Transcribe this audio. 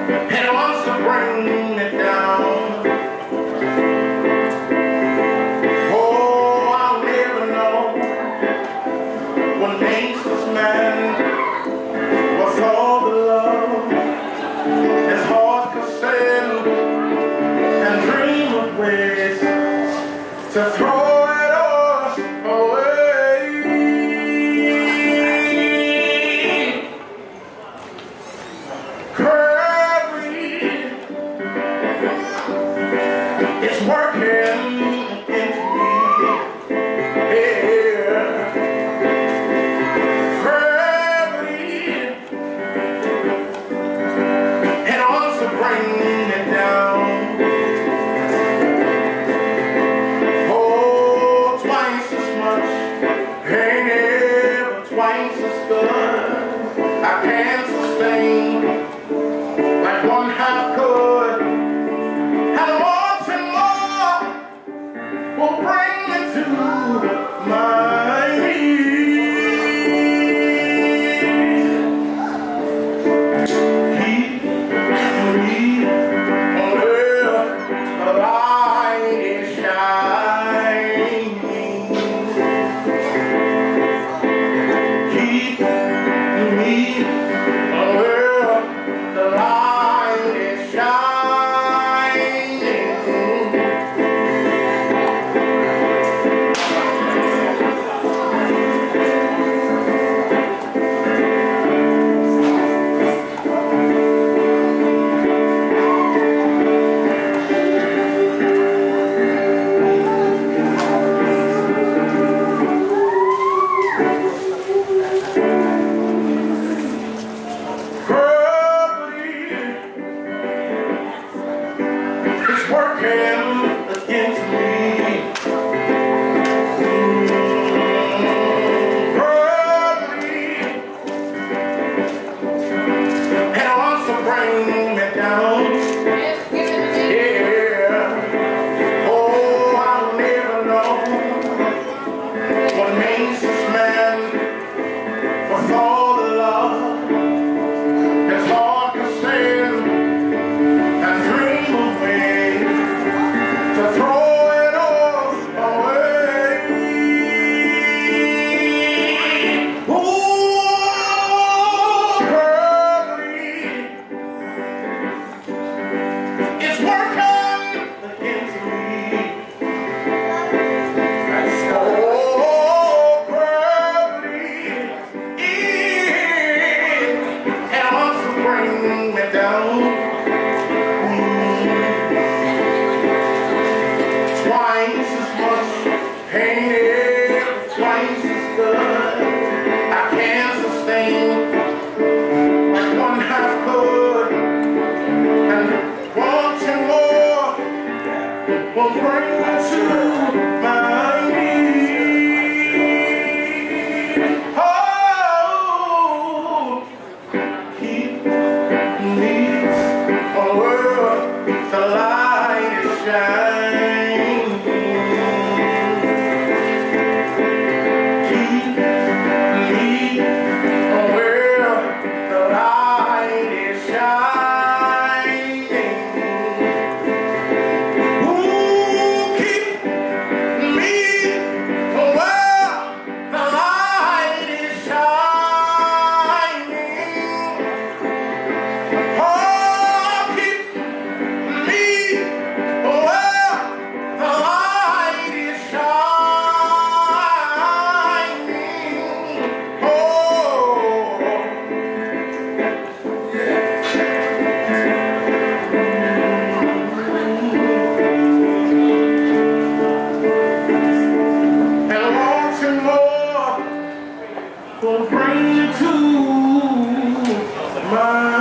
and wants to bring it down. Oh, I'll never know what makes this man, what's all the love his heart could send, and dream of ways to throw it all away. It's working into me, yeah. Gravity, and also bring it down. Oh, twice as much, ain't ever twice as good. I can't sustain like one half could. Will bring it to my knees. Keep me where the light is shining. Keep me where the light is shining. Working against me. Gravity, and wants to bring me down. Yeah. Oh, I'll never know what makes this man, what's all the love his heart can stand, and dream of ways to throw it all away. Ooh, gravity, it's working against me. Oh, gravity, and wants to bring me down. Twice as much pain, twice as good. I can't sustain like one half could, and wanting more will bring me to my knees. Oh, keep me where the light is shining. Will bring you to my